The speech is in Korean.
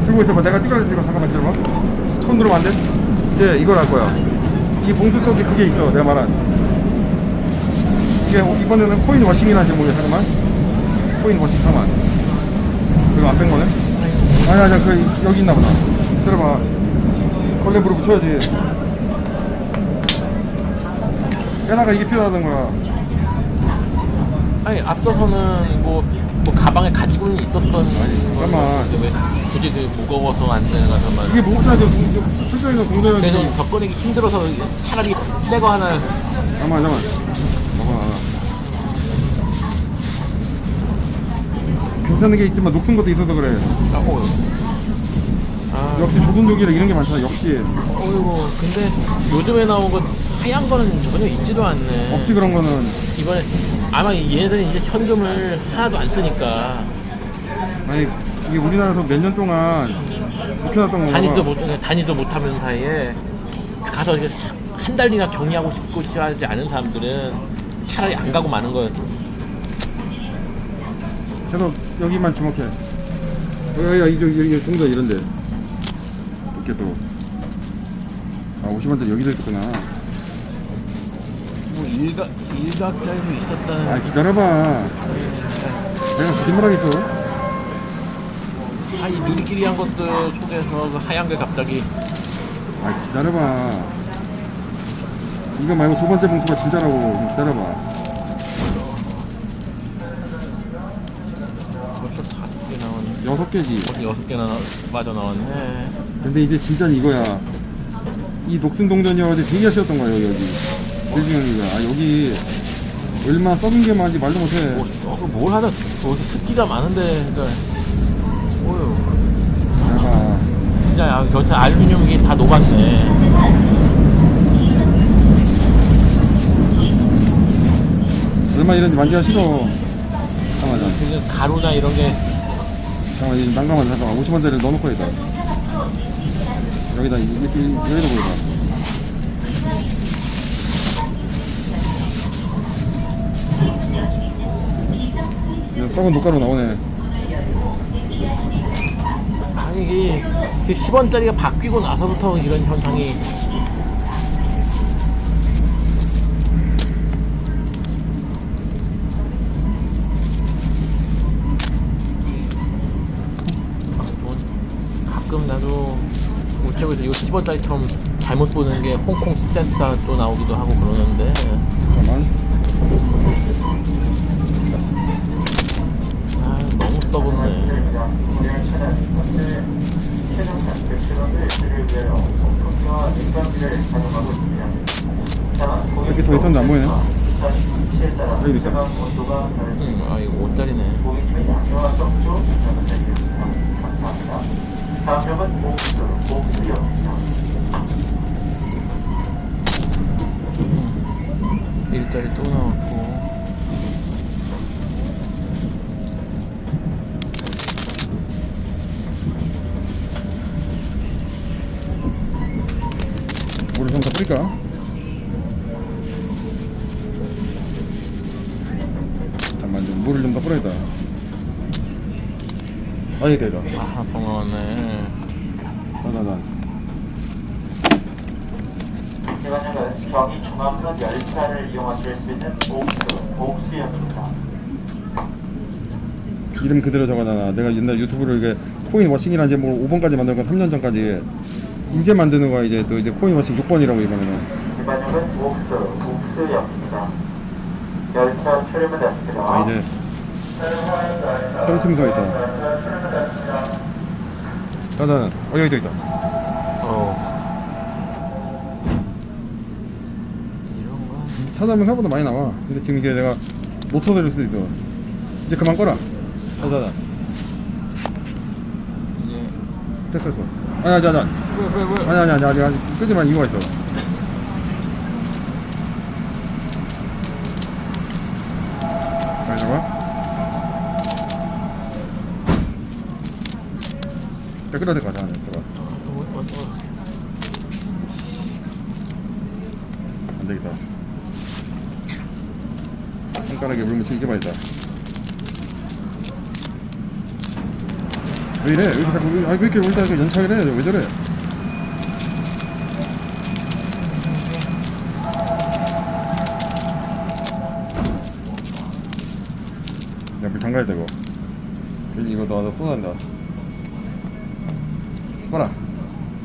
들고 있어봐. 내가 찍어야지. 잠깐만 기다려봐. 손 들으면 안 돼? 이제 이걸 할 거야. 이 봉투 속에 그게 있어. 내가 말한 이게 이번에는 코인 워싱이라는 제목이야. 잠깐만. 코인 워싱 4만. 이거 안 뺀 거네? 아니야 그 여기 있나 보다. 들어봐. 컬렉으로 붙여야지. 깨나가 이게 필요하던 거야. 아니 앞서서는 뭐 가방에 가지고는 있었던. 잠깐만. 왜 굳이 그 무거워서 안 되나 정말. 이게 무겁다죠. 실제로 공전은. 근데 좀 접근하기 힘들어서 차라리 새 거 하나. 잠깐만. 괜찮은 게 있지만 녹슨 것도 있어서 그래. 역시 조선족이라 이런 게 많잖아. 역시. 어이구 근데 요즘에 나온 거 하얀 거는 전혀 있지도 않네. 없지 그런 거는. 이번에 아마 얘네들은 이제 현금을 하나도 안 쓰니까. 아니 이게 우리나라에서 몇 년 동안 묵혀놨던 건가. 다니도 못하는 사이에 가서 이게 한 달이나 정리하고 싶고 하지 않은 사람들은 차라리 안 가고 마는 거예요. 계속 여기만 주목해. 야 여기 동전 이런데. 이렇게 또. 아 50원짜리 여기도 있었구나. 뭐 일각짜리도 있었다는. 아 기다려봐. 내가 거짓말 하겠어. 이 누리끼리 한 것들 속에서 그 하얀 게 갑자기. 아 기다려봐. 이거 말고 두 번째 봉투가 진짜라고. 좀 기다려봐. 벌써 5개 나왔네. 6개지. 벌써 6개나 맞아 나왔네. 근데 이제 진짜는 이거야. 이 녹슨 동전이어가지고 되게 하셨던 거야 여기. 대중형이가. 아 여기 얼마나 썩은 게 많은지 말도 못해. 뭘 하다 어디 습기가 많은데 그러니까. 오유. 내가 진짜 야 곁에 알루미늄이 다 녹았네. 얼마 이런지 만지기가 싫어. 잠깐만. 지금 가루나 이런 게. 잠깐만 이제 난감하다. 잠깐만 50원짜리 넣어놓고 해야 돼. 여기다 여기다 보여봐. 작은 녹가루 나오네. 아니 이게 10원짜리가 바뀌고 나서부터 이런 현상이. 가끔 나도 우체국에서 이거 10원짜리처럼 잘못 보는 게 홍콩 10센트가 또 나오기도 하고 그러는데. 잠깐만. 너무 써보네. 이렇게 더 있었는데 안 보이네. 여기 있다. 이거 5짜리네. 일자리 또 나왔고. 물을 좀 더 뿌릴까? 잠깐만 좀 물을 좀 더 뿌려야겠다. 아예 되다. 더 나왔네. 나나나. 이번에는 경의 중앙선 열차를 이용하실 수 있는 옥수역입니다. 이름 그대로 적어놔. 내가 옛날 유튜브로 이게 코인 워싱이라는 제목을 5번까지 만든 건 3년 전까지. 이제 만드는 거야. 이제 또 이제 코인 워싱 6번이라고 이번에는. 이번에는 옥수역입니다. 열차 출입문입니다. 아 이제 혈팀가 있다. 짜잔. 여기도 있다. 이런 거. 찾아보면 생각보다 많이 나와. 근데 지금 이게 내가 놓쳐서 이럴 수도 있어. 이제 그만 꺼라. 짜잔. 이게. 됐어. 아니 자자. 왜? 아니 아직 끄지만 이유가 있어. 자 잠깐만. 자 끓여야 될 것 같아. 안 되겠다. 손가락에 물 묻히기 이게 말이다. 왜 이래? 왜 이렇게 자꾸 왜 이렇게 울다 연착을 해? 왜 저래? 야, 물 잠가야 되고. 이거 너 쏟아낸다. 봐라.